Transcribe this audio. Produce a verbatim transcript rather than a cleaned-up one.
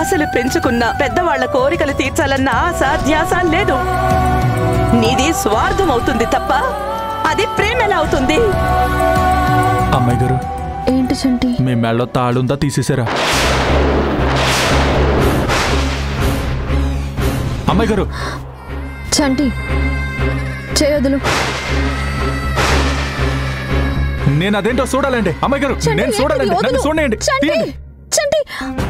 ఆశలు పెంచుకున్న పెద్దవాళ్ల కోరికలు తీర్చాలన్న ఆశ ధ్యాస లేదు. నీది స్వార్థం అవుతుంది తప్ప అది ప్రేమ ఎలా అవుతుంది? అమ్మాయి గారు, ఏంటి చంటి? మీ మెళ్ళో తాళుందా తీసేసారా? అమ్మాయి గారు, చంటి చేయొద్దులు. నేను అదేంటో చూడాలండి. అమ్మాయి గారు, నేను చూడాలండి. నన్ను చూడండి. చంటి